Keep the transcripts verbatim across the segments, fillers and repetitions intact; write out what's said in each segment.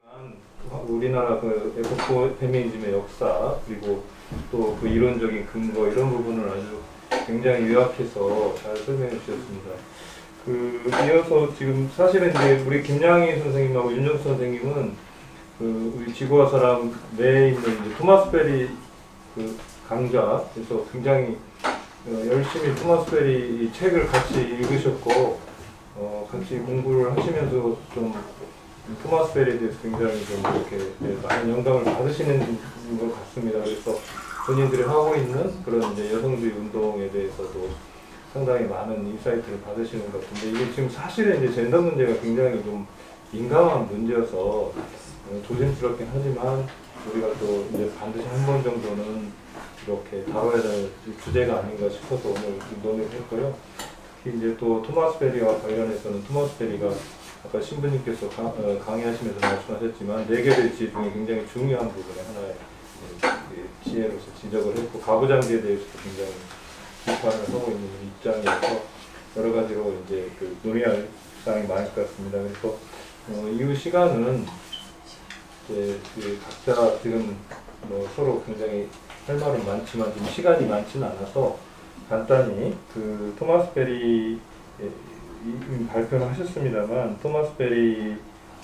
우리나라 그 에코 페미니즘의 역사 그리고 또 그 이론적인 근거 이런 부분을 아주 굉장히 요약해서 잘 설명해 주셨습니다. 그 이어서 지금 사실은 이제 우리 김양희 선생님하고 윤정수 선생님은 그 우리 지구와 사람 내에 있는 이제 토마스 베리 그 강좌에서 굉장히 어, 열심히 토마스 베리 책을 같이 읽으셨고 어, 같이 공부를 하시면서 좀 토마스 베리에 대해서 굉장히 좀 이렇게 많은 영감을 받으시는 것 같습니다. 그래서 본인들이 하고 있는 그런 이제 여성주의 운동에 대해서도 상당히 많은 인사이트를 받으시는 것 같은데, 이게 지금 사실은 이제 젠더 문제가 굉장히 좀 민감한 문제여서 조심스럽긴 하지만 우리가 또 이제 반드시 한 번 정도는 이렇게 다뤄야 될 주제가 아닌가 싶어서 오늘 논의를 했고요. 특히 이제 또 토마스 베리와 관련해서는 토마스 베리가 아까 신부님께서 강, 어, 강의하시면서 말씀하셨지만 네 개의 지혜 중에 굉장히 중요한 부분의 하나의 예, 지혜로서 지적을 했고, 가부장제에 대해서도 굉장히 비판을 하고 있는 입장이어서 여러 가지로 이제 그 논의할 사항이 많을 것 같습니다. 그래서 어, 이후 시간은 이제 그 각자 지금 뭐 서로 굉장히 할 말은 많지만 지금 시간이 많지는 않아서 간단히 그 토마스 베리 이미 발표를 하셨습니다만 토마스 베리를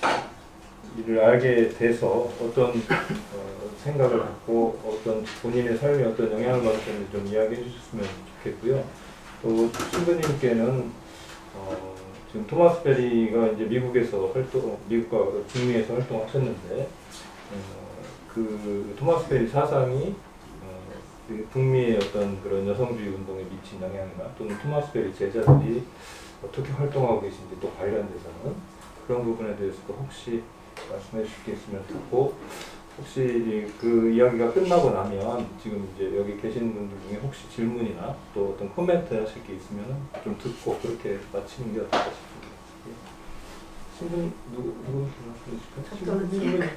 알게 돼서 어떤 어, 생각을 갖고 어떤 본인의 삶에 어떤 영향을 받았는지 좀 이야기해 주셨으면 좋겠고요. 또 신부님께는 어, 지금 토마스 베리가 이제 미국에서 활동, 미국과 북미에서 활동하셨는데 어, 그 토마스 베리 사상이 어, 그 북미의 어떤 그런 여성주의 운동에 미친 영향이나 또는 토마스 베리 제자들이 어떻게 활동하고 계신지 또 관련돼서는 그런 부분에 대해서도 혹시 말씀해 주실 게 있으면 듣고, 혹시 그 이야기가 끝나고 나면 지금 이제 여기 계신 분들 중에 혹시 질문이나 또 어떤 코멘트 하실 게 있으면 좀 듣고 그렇게 마치는 게 어떨까 싶습니다. 신분 누구 누구 말씀해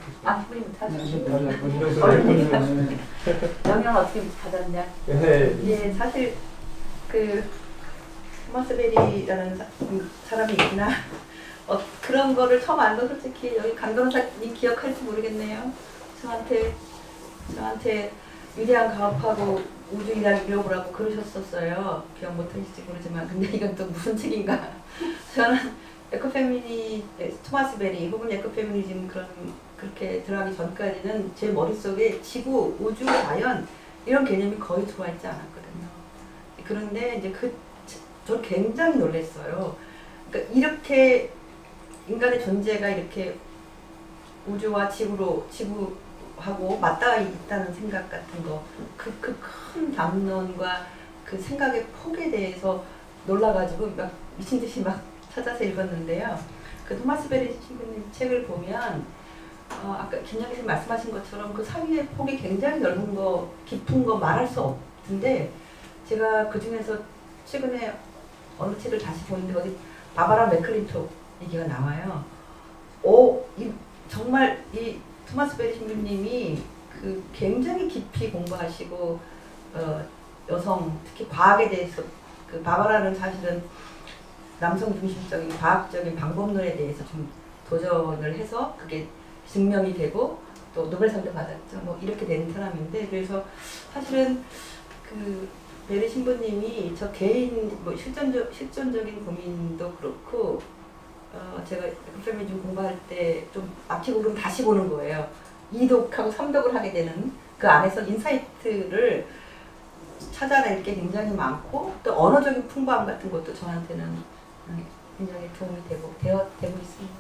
주실까요? 앞부분부터 영향 어떻게 받았냐? 네. 예, 사실 그 토마스 베리라는 사, 사람이 있구나. 어, 그런 거를 처음 안 건 솔직히 여기 강 변호사님 기억할지 모르겠네요. 저한테 저한테 위대한 가업하고 우주 일학 잃어보라고 그러셨었어요. 기억 못하실지 모르지만, 근데 이건 또 무슨 책인가? 저는 에코페미니 토마스 베리 혹은 에코페미니즘 그런 그렇게 들어가기 전까지는 제 머릿속에 지구, 우주, 자연 이런 개념이 거의 들어와 있지 않았거든요. 그런데 이제 그 저는 굉장히 놀랐어요. 그러니까 이렇게 인간의 존재가 이렇게 우주와 지구로 지구하고 맞닿아 있다는 생각 같은 거, 그 그 큰 담론과 그 생각의 폭에 대해서 놀라가지고 막 미친 듯이 막 찾아서 읽었는데요. 그 토마스 베리 신부님 책을 보면 어, 아까 김양희 선생님 말씀하신 것처럼 그 사유의 폭이 굉장히 넓은 거, 깊은 거 말할 수 없는데, 제가 그 중에서 최근에 어느 책을 다시 보는데 어디 바바라 맥클린톡 얘기가 나와요. 오, 이, 정말 이 토마스 베리 신부님이 그 굉장히 깊이 공부하시고 어, 여성 특히 과학에 대해서, 그 바바라는 사실은 남성 중심적인 과학적인 방법론에 대해서 좀 도전을 해서 그게 증명이 되고 또 노벨상도 받았죠. 뭐 이렇게 된 사람인데, 그래서 사실은 그 베리 신부님이 저 개인 뭐 실전적 실존적인 고민도 그렇고, 어 제가 에코페미니즘 공부할 때 좀 막히고 그럼 다시 보는 거예요. 이독하고 삼독을 하게 되는 그 안에서 인사이트를 찾아낼 게 굉장히 많고, 또 언어적인 풍부함 같은 것도 저한테는 굉장히 도움이 되고 되어 되고 있습니다.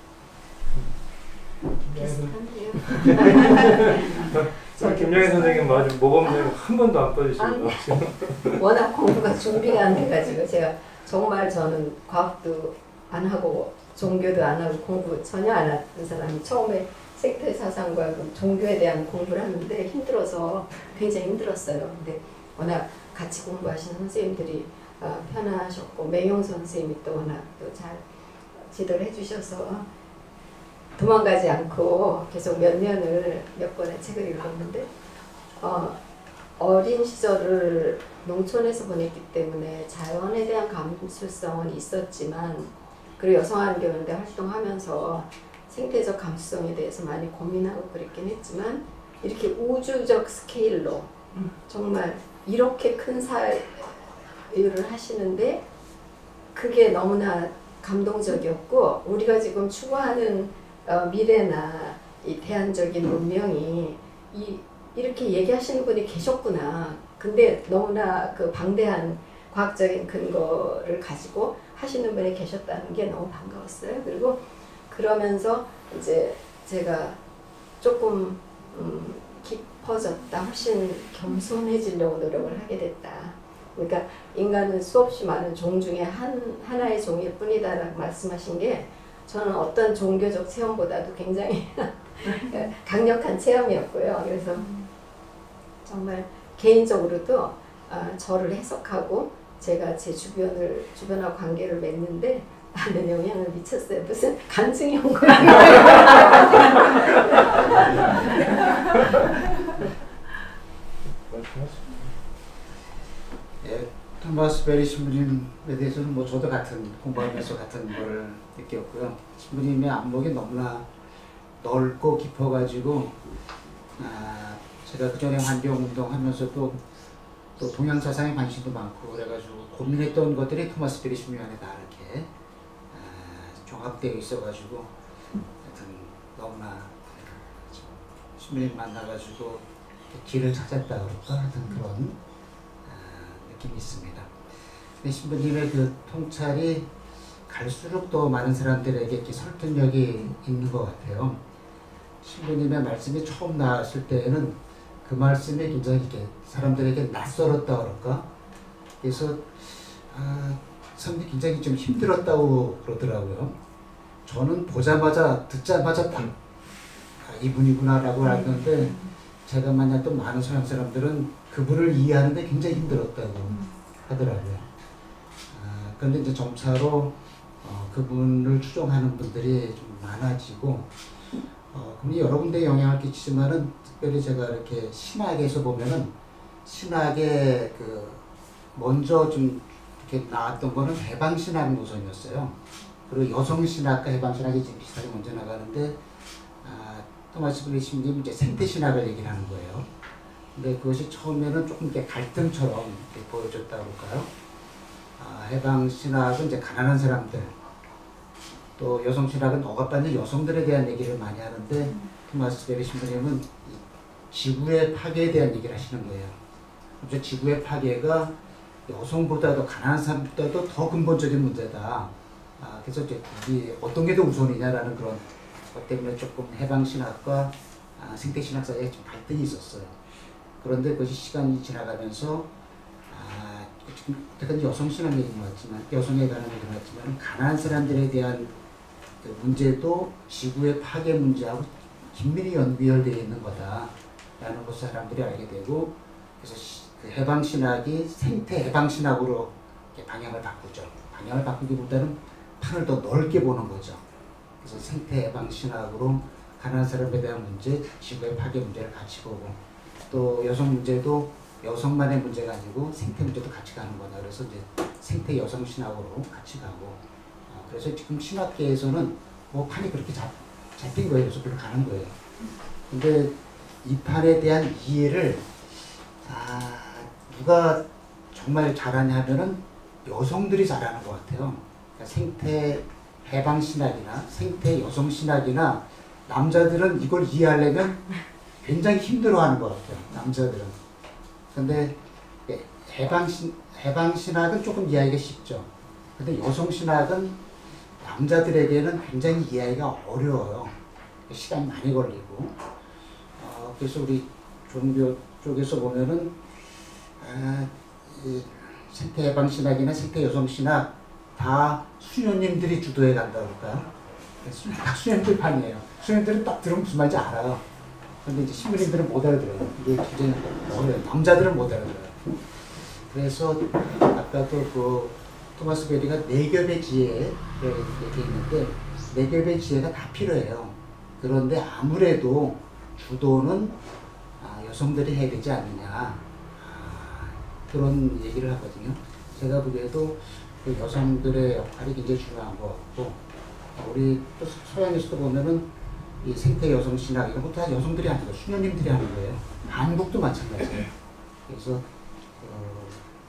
김양희 선생님 아주 모범생 한 번도 안 빠지시고 워낙 공부가 준비가 안 돼가지고 제가 정말 저는 과학도 안 하고 종교도 안 하고 공부 전혀 안 하던 사람이 처음에 섹트 사상과 종교에 대한 공부를 하는데 힘들어서 굉장히 힘들었어요. 근데 워낙 같이 공부하시는 선생님들이 어, 편하셨고 매용 선생님이 또 워낙 또 잘 지도를 해주셔서 도망가지 않고 계속 몇 년을 몇 권의 책을 읽었는데, 어, 어린 시절을 농촌에서 보냈기 때문에 자연에 대한 감수성은 있었지만, 그리고 여성안경연대 활동하면서 생태적 감수성에 대해서 많이 고민하고 그랬긴 했지만 이렇게 우주적 스케일로 정말 이렇게 큰 사유를 하시는데 그게 너무나 감동적이었고 우리가 지금 추구하는 어, 미래나 이 대안적인 문명이 이, 이렇게 얘기하시는 분이 계셨구나. 근데 너무나 그 방대한 과학적인 근거를 가지고 하시는 분이 계셨다는 게 너무 반가웠어요. 그리고 그러면서 이제 제가 조금 음, 깊어졌다, 훨씬 겸손해지려고 노력을 하게 됐다. 그러니까 인간은 수없이 많은 종 중에 한, 하나의 종일 뿐이다라고 말씀하신 게 저는 어떤 종교적 체험보다도 굉장히 강력한 체험이었고요. 그래서 정말 개인적으로도 아, 저를 해석하고 제가 제 주변을, 주변하고 관계를 맺는데 많은 영향을 미쳤어요. 무슨 간증이 온 거예요. 예, 토마스 베리 신부님에 대해서는 뭐 저도 같은 공부하면서 같은 거를 느꼈고요. 신부님의 안목이 너무나 넓고 깊어가지고 아, 제가 그 전에 환경운동 하면서도 또 동양 사상에 관심도 많고 그래가지고 고민했던 것들이 토마스 베리 신부님 안에 다 이렇게 아, 종합되어 있어가지고 하여튼 너무나 신부님 만나가지고 길을 찾았다 그럴까 하여튼 그런 느낌이 있습니다. 근데 신부님의 그 통찰이 갈수록 더 많은 사람들에게 이렇게 설득력이 있는 것 같아요. 신부님의 말씀이 처음 나왔을 때에는 그 말씀이 굉장히 이렇게 사람들에게 낯설었다 그럴까? 그래서 아, 사람들이 굉장히 좀 힘들었다고 그러더라고요. 저는 보자마자 듣자마자 딱 아, 이분이구나라고 알았는데 제가 만났던 많은 서양 사람들은 그분을 이해하는데 굉장히 힘들었다고 하더라고요. 아, 그런데 이제 점차로 어, 그분을 추종하는 분들이 좀 많아지고, 어, 그분이 여러 군데 영향을 끼치지만은 특별히 제가 이렇게 신학에서 보면은 신학의 그 먼저 좀 이렇게 나왔던 거는 해방신학 노선이었어요. 그리고 여성신학과 해방신학이 지금 비슷하게 먼저 나가는데, 아, 토마스 베리 신부님 이제 생태신학을 얘기를 하는 거예요. 근데 그것이 처음에는 조금 이렇게 갈등처럼 이렇게 보여졌다고 할까요? 아, 해방신학은 이제 가난한 사람들, 또 여성신학은 억압받는 여성들에 대한 얘기를 많이 하는데, 음. 토마스 베리 신부님은 지구의 파괴에 대한 얘기를 하시는 거예요. 그래서 지구의 파괴가 여성보다도 가난한 사람보다도 더 근본적인 문제다. 아, 그래서 이제 이 어떤 게 더 우선이냐라는 그런 것 때문에 조금 해방신학과 아, 생태신학 사이에 좀 갈등이 있었어요. 그런데 그것이 시간이 지나가면서 아, 지금 어쨌든 여성신학 얘기는 맞지만 여성에 관한 얘기는 맞지만 가난한 사람들에 대한 그 문제도 지구의 파괴 문제하고 긴밀히 연결되어 있는 거다라는 것을 사람들이 알게 되고, 그래서 시, 그 해방신학이 생태 해방신학으로 방향을 바꾸죠. 방향을 바꾸기보다는 판을 더 넓게 보는 거죠. 그래서 생태 해방신학으로 가난한 사람에 대한 문제, 지구의 파괴 문제를 같이 보고, 또 여성 문제도 여성만의 문제가 아니고 생태 문제도 같이 가는 거다. 그래서 이제 생태 여성 신학으로 같이 가고, 어, 그래서 지금 신학계에서는 뭐 판이 그렇게 잡, 잡힌 거예요. 그래서 그렇게 가는 거예요. 근데 이 판에 대한 이해를 아, 누가 정말 잘하냐 하면은 여성들이 잘하는 것 같아요. 그러니까 생태 해방 신학이나 생태 여성 신학이나 남자들은 이걸 이해하려면 굉장히 힘들어하는 것 같아요. 남자들은. 근데 해방신, 해방신학은 조금 이해하기가 쉽죠. 근데 여성신학은 남자들에게는 굉장히 이해하기가 어려워요. 시간이 많이 걸리고. 어, 그래서 우리 종교 쪽에서 보면은 아, 생태 해방신학이나 생태 여성신학 다 수녀님들이 주도해 간다 그럴까요? 다 수녀님들 판이에요. 수녀님들은 딱 들으면 무슨 말인지 알아요. 근데 이제 신부님들은 못 알아들어요. 이게 굉장히 어려워요. 남자들은 못 알아들어요. 그래서 아까도 그 토마스 베리가 네 겹의 지혜를 얘기했는데 네 겹의 지혜가 다 필요해요. 그런데 아무래도 주도는 아, 여성들이 해야 되지 않느냐 아, 그런 얘기를 하거든요. 제가 보기에도 그 여성들의 역할이 굉장히 중요한 것 같고 우리 또 서양에서도 보면은 이 생태 여성 신학 이런 것도 다 여성들이 하는 거예요. 수녀님들이 하는 거예요. 한국도 마찬가지예요. 그래서 어,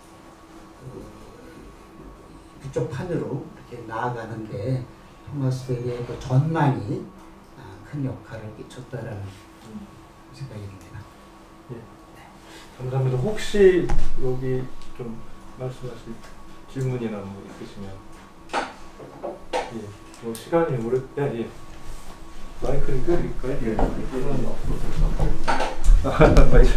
그, 그쪽 판으로 이렇게 나아가는데 토마스 베리의 그 전망이 아, 큰 역할을 끼쳤다라는 생각이 듭니다. 예. 감사합니다. 혹시 여기 좀 말씀하실 질문이나 뭐 있으시면 예. 뭐 시간이 오래 예. 예. 마이크를 끄릴까요? 예. 시간이 없어서 마이크.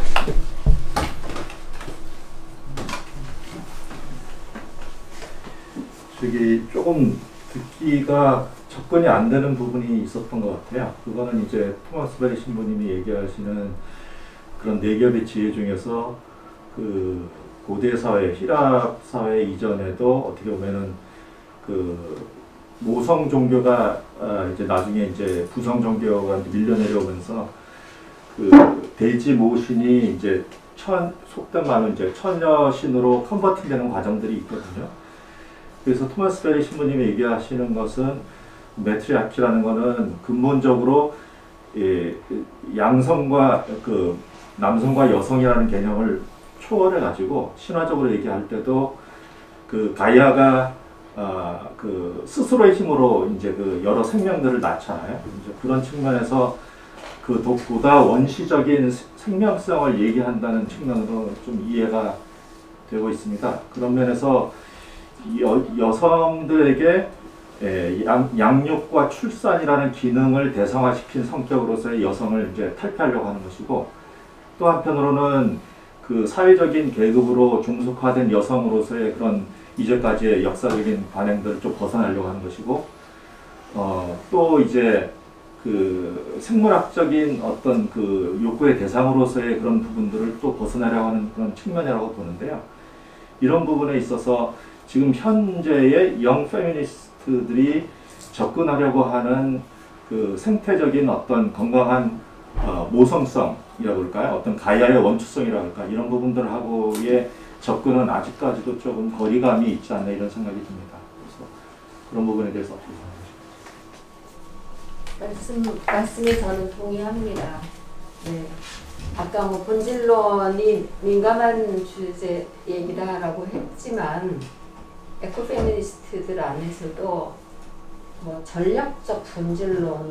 저기 조금 듣기가 접근이 안 되는 부분이 있었던 것 같아요. 그거는 이제 토마스 베리 신부님이 얘기하시는 그런 네 겹의 지혜 중에서 그 고대 사회, 히랍 사회 이전에도 어떻게 보면은 그 모성 종교가 아 이제 나중에 이제 부성 종교가 밀려 내려오면서 그 돼지 모신이 이제 천 속된 말로 이제 처녀 신으로 컨버팅되는 과정들이 있거든요. 그래서 토마스 베리 신부님이 얘기하시는 것은 매트리아키라는 것은 근본적으로 예, 양성과 그 남성과 여성이라는 개념을 초월해 가지고 신화적으로 얘기할 때도 그 가이아가 아, 그 스스로의 힘으로 이제 그 여러 생명들을 낳잖아요. 이제 그런 측면에서 그 보다 원시적인 생명성을 얘기한다는 측면으로 좀 이해가 되고 있습니다. 그런 면에서 여, 여성들에게 예, 양, 양육과 출산이라는 기능을 대상화시킨 성격으로서의 여성을 이제 탈피하려고 하는 것이고, 또 한편으로는 그 사회적인 계급으로 중속화된 여성으로서의 그런 이제까지의 역사적인 관행들을 좀 벗어나려고 하는 것이고, 어, 또 이제 그 생물학적인 어떤 그 욕구의 대상으로서의 그런 부분들을 또 벗어나려고 하는 그런 측면이라고 보는데요. 이런 부분에 있어서 지금 현재의 영 페미니스트들이 접근하려고 하는 그 생태적인 어떤 건강한 어, 모성성이라고 할까요? 어떤 가야의 원추성이라고 할까? 이런 부분들하고의 접근은 아직까지도 조금 거리감이 있지 않나 이런 생각이 듭니다. 그래서 그런 부분에 대해서 어떻게 생각하십니까? 말씀, 말씀에 저는 동의합니다. 네. 아까 뭐 본질론이 민감한 주제 얘기다라고 했지만 에코페미니스트들 안에서도 뭐 전략적 본질론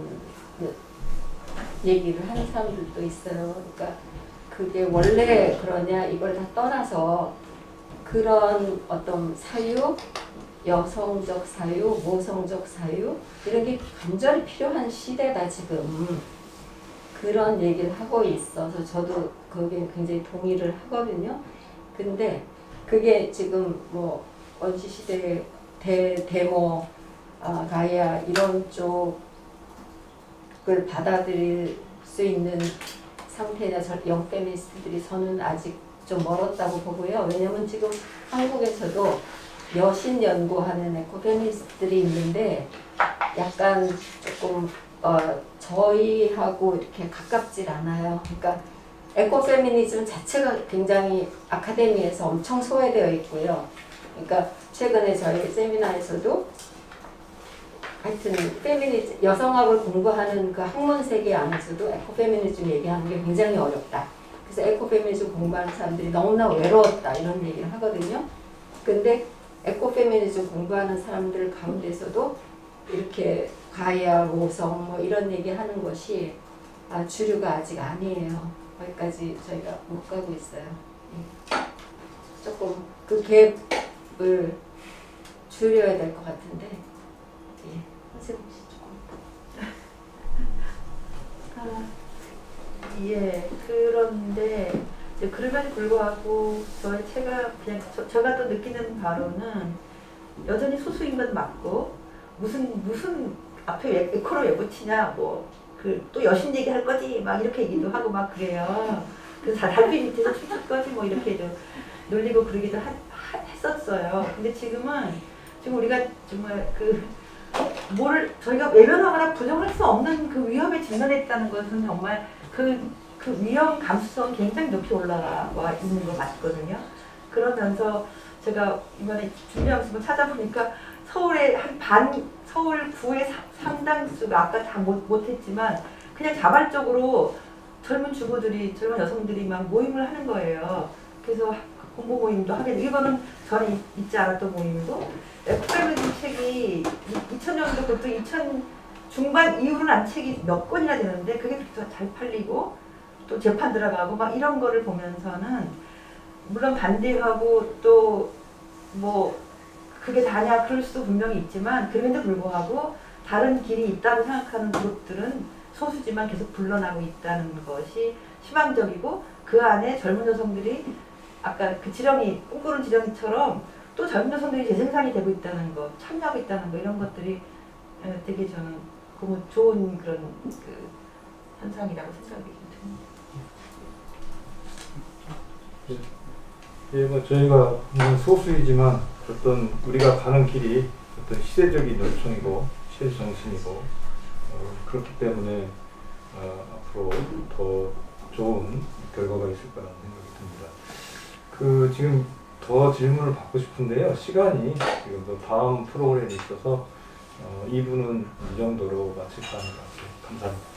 얘기를 하는 사람들도 있어요. 그러니까 그게 원래 그러냐 이걸 다 떠나서 그런 어떤 사유, 여성적 사유, 모성적 사유 이런 게 간절히 필요한 시대다 지금. 그런 얘기를 하고 있어서 저도 거기에 굉장히 동의를 하거든요. 근데 그게 지금 뭐 원시시대 대, 데모, 아, 가이아 이런 쪽을 받아들일 수 있는 상태냐 영 페미니스트들이 저는 아직 좀 멀었다고 보고요. 왜냐면 지금 한국에서도 여신 연구하는 에코 페미니스트들이 있는데 약간 조금 어, 저희하고 이렇게 가깝질 않아요. 그러니까 에코페미니즘 자체가 굉장히 아카데미에서 엄청 소외되어 있고요. 그러니까 최근에 저희 세미나에서도 하여튼 페미니즘, 여성학을 공부하는 그 학문 세계 안에서도 에코페미니즘 얘기하는 게 굉장히 어렵다. 그래서 에코페미니즘 공부하는 사람들이 너무나 외로웠다 이런 얘기를 하거든요. 근데 에코페미니즘 공부하는 사람들 가운데서도 이렇게 가이아, 모성 뭐 이런 얘기하는 것이 아, 주류가 아직 아니에요. 거기까지 저희가 못 가고 있어요. 예. 조금 그 갭을 줄여야 될 것 같은데. 예. 선생님 조금. 아, 예. 그런데 이제 그럼에도 불구하고 저희 제가 그냥 저, 제가 또 느끼는 바로는 여전히 소수인 건 맞고 무슨 무슨 앞에 에코로 왜 붙이냐 뭐 그 또 여신 얘기할 거지 막 이렇게 얘기도 하고 막 그래요. 그래서 다 달빛 밑에서 춤출 거지 뭐 이렇게도 놀리고 그러기도 하, 하, 했었어요. 근데 지금은 지금 우리가 정말 그 뭐를 저희가 외면하거나 부정할 수 없는 그 위험에 직면했다는 것은 정말 그, 그 위험 감수성이 굉장히 높이 올라와 있는 거 맞거든요. 그러면서 제가 이번에 준비하면서 찾아보니까 서울의 한 반, 서울 구의 사- 상당수가 아까 다 못, 못했지만 그냥 자발적으로 젊은 주부들이, 젊은 여성들이 막 모임을 하는 거예요. 그래서 공부 모임도 하게 돼. 이거는 전에 있- 있지 않았던 모임이고, 에프엠 책이 이천 년도부터 이천 중반 이후로는 안 책이 몇 권이나 되는데 그게 더 잘 팔리고 또 재판 들어가고 막 이런 거를 보면서는 물론 반대하고 또 뭐 그게 다냐 그럴 수도 분명히 있지만 그럼에도 불구하고 다른 길이 있다고 생각하는 그룹들은 소수지만 계속 불러나고 있다는 것이 희망적이고 그 안에 젊은 여성들이 아까 그 지렁이 꿈꾸는 지렁이처럼 또 젊은 여성들이 재생산이 되고 있다는 것, 참여하고 있다는 거 이런 것들이 되게 저는 너무 좋은 그런 그 현상이라고 생각이 듭니다. 예, 뭐 저희가 뭐 소수이지만 어떤 우리가 가는 길이 어떤 시대적인 요청이고 시대 정신이고 어, 그렇기 때문에 어, 앞으로 더 좋은 결과가 있을 거라는 생각이 듭니다. 그 지금 더 질문을 받고 싶은데요. 시간이 지금 또 다음 프로그램이 있어서 어, 이 부는 이 정도로 마칠까 하는 것 같아요. 감사합니다.